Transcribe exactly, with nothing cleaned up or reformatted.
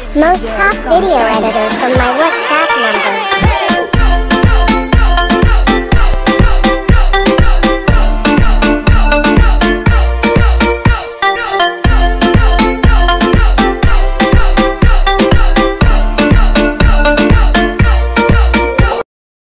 Most top video editor from my WhatsApp number.